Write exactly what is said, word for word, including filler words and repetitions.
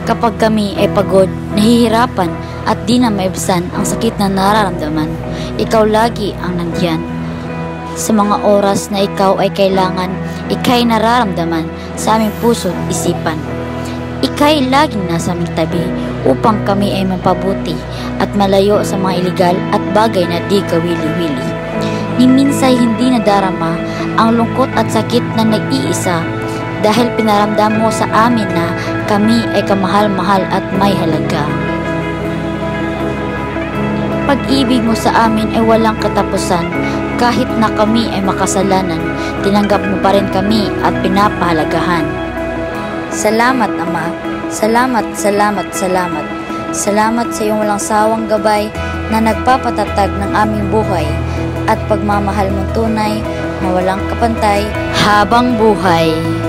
Kapag kami ay pagod, nahihirapan at di na maibsan ang sakit na nararamdaman, ikaw lagi ang nandiyan. Sa mga oras na ikaw ay kailangan, ika'y nararamdaman sa aming puso't isipan. Ika'y laging nasa aming tabi upang kami ay mapabuti at malayo sa mga iligal at bagay na di kawili-wili. Ni minsay hindi nadarama ang lungkot at sakit na nag-iisa dahil pinaramdam mo sa amin na kami ay kamahal-mahal at may halaga. Pag-ibig mo sa amin ay walang katapusan. Kahit na kami ay makasalanan, tinanggap mo pa rin kami at pinapahalagahan. Salamat, Ama. Salamat, salamat, salamat. Salamat sa iyong walang sawang gabay na nagpapatatag ng aming buhay at pagmamahal mong tunay na walang kapantay habang buhay.